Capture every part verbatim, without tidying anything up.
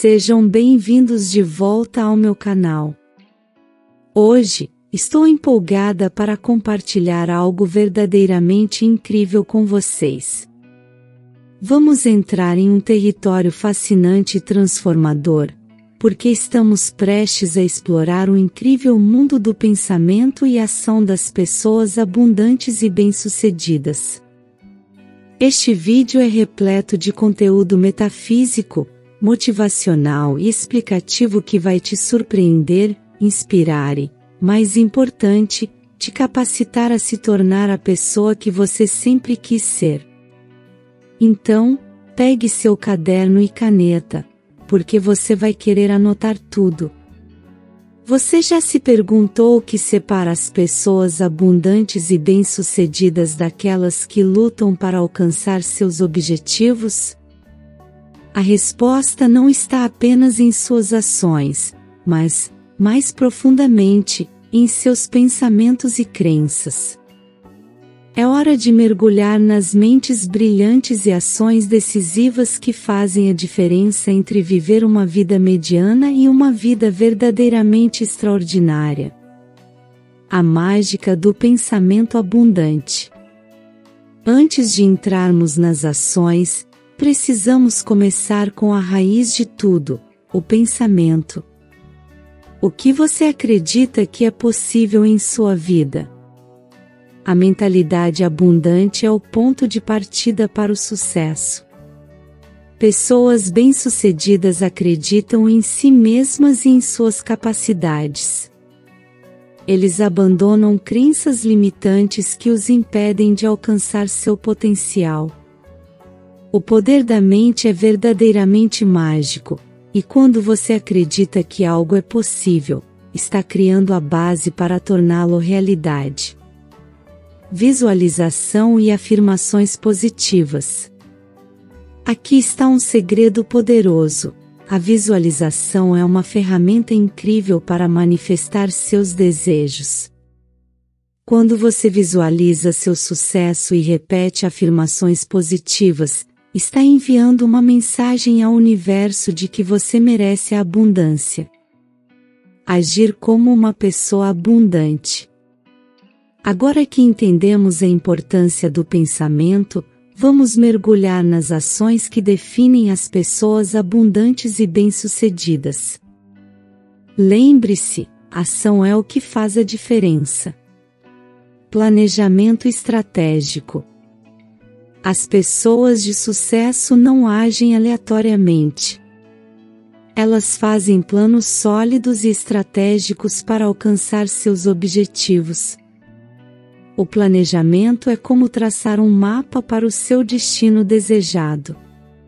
Sejam bem-vindos de volta ao meu canal. Hoje, estou empolgada para compartilhar algo verdadeiramente incrível com vocês. Vamos entrar em um território fascinante e transformador, porque estamos prestes a explorar o incrível mundo do pensamento e ação das pessoas abundantes e bem-sucedidas. Este vídeo é repleto de conteúdo metafísico, motivacional e explicativo que vai te surpreender, inspirar e, mais importante, te capacitar a se tornar a pessoa que você sempre quis ser. Então, pegue seu caderno e caneta, porque você vai querer anotar tudo. Você já se perguntou o que separa as pessoas abundantes e bem-sucedidas daquelas que lutam para alcançar seus objetivos? A resposta não está apenas em suas ações, mas, mais profundamente, em seus pensamentos e crenças. É hora de mergulhar nas mentes brilhantes e ações decisivas que fazem a diferença entre viver uma vida mediana e uma vida verdadeiramente extraordinária. A mágica do pensamento abundante. Antes de entrarmos nas ações, precisamos começar com a raiz de tudo, o pensamento. O que você acredita que é possível em sua vida? A mentalidade abundante é o ponto de partida para o sucesso. Pessoas bem-sucedidas acreditam em si mesmas e em suas capacidades. Eles abandonam crenças limitantes que os impedem de alcançar seu potencial. O poder da mente é verdadeiramente mágico, e quando você acredita que algo é possível, está criando a base para torná-lo realidade. Visualização e afirmações positivas. Aqui está um segredo poderoso. A visualização é uma ferramenta incrível para manifestar seus desejos. Quando você visualiza seu sucesso e repete afirmações positivas, está enviando uma mensagem ao universo de que você merece a abundância. Agir como uma pessoa abundante. Agora que entendemos a importância do pensamento, vamos mergulhar nas ações que definem as pessoas abundantes e bem-sucedidas. Lembre-se, ação é o que faz a diferença. Planejamento estratégico. As pessoas de sucesso não agem aleatoriamente. Elas fazem planos sólidos e estratégicos para alcançar seus objetivos. O planejamento é como traçar um mapa para o seu destino desejado.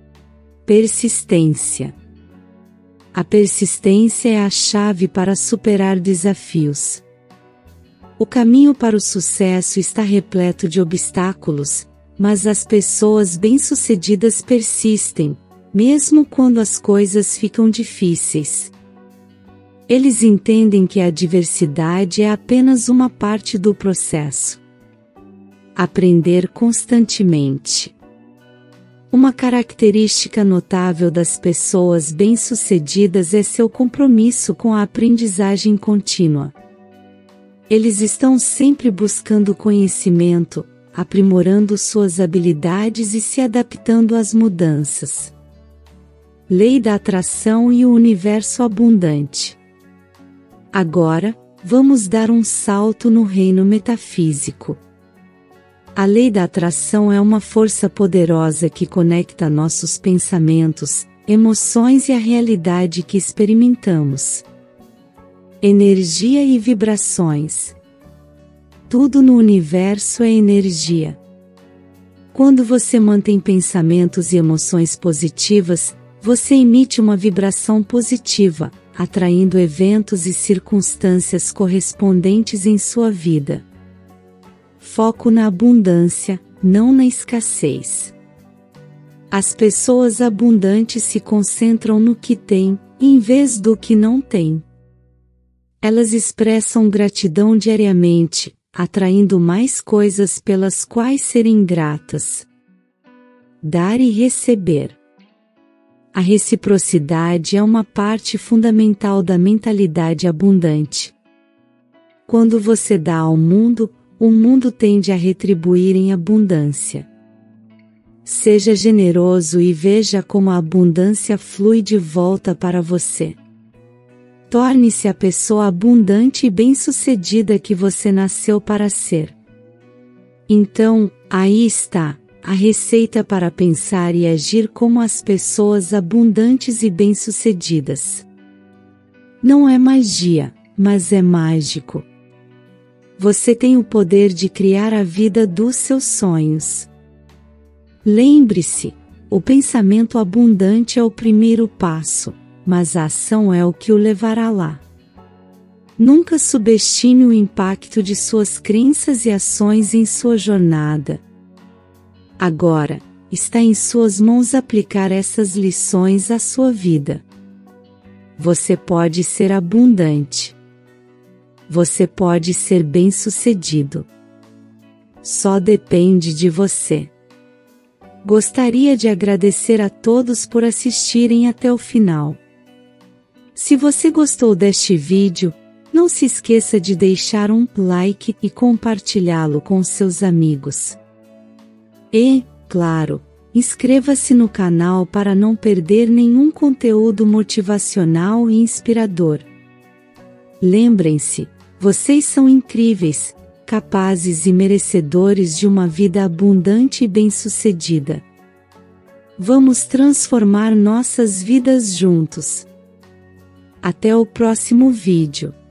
Persistência. A persistência é a chave para superar desafios. O caminho para o sucesso está repleto de obstáculos, mas as pessoas bem-sucedidas persistem, mesmo quando as coisas ficam difíceis. Eles entendem que a adversidade é apenas uma parte do processo. Aprender constantemente. Uma característica notável das pessoas bem-sucedidas é seu compromisso com a aprendizagem contínua. Eles estão sempre buscando conhecimento, aprimorando suas habilidades e se adaptando às mudanças. Lei da atração e o universo abundante. Agora, vamos dar um salto no reino metafísico. A lei da atração é uma força poderosa que conecta nossos pensamentos, emoções e a realidade que experimentamos. Energia e vibrações. Tudo no universo é energia. Quando você mantém pensamentos e emoções positivas, você emite uma vibração positiva, atraindo eventos e circunstâncias correspondentes em sua vida. Foco na abundância, não na escassez. As pessoas abundantes se concentram no que têm, em vez do que não têm. Elas expressam gratidão diariamente, atraindo mais coisas pelas quais serem gratas. Dar e receber. A reciprocidade é uma parte fundamental da mentalidade abundante. Quando você dá ao mundo, o mundo tende a retribuir em abundância. Seja generoso e veja como a abundância flui de volta para você. Torne-se a pessoa abundante e bem-sucedida que você nasceu para ser. Então, aí está a receita para pensar e agir como as pessoas abundantes e bem-sucedidas. Não é magia, mas é mágico. Você tem o poder de criar a vida dos seus sonhos. Lembre-se, o pensamento abundante é o primeiro passo, mas a ação é o que o levará lá. Nunca subestime o impacto de suas crenças e ações em sua jornada. Agora, está em suas mãos aplicar essas lições à sua vida. Você pode ser abundante. Você pode ser bem-sucedido. Só depende de você. Gostaria de agradecer a todos por assistirem até o final. Se você gostou deste vídeo, não se esqueça de deixar um like e compartilhá-lo com seus amigos. E, claro, inscreva-se no canal para não perder nenhum conteúdo motivacional e inspirador. Lembrem-se, vocês são incríveis, capazes e merecedores de uma vida abundante e bem-sucedida. Vamos transformar nossas vidas juntos. Até o próximo vídeo.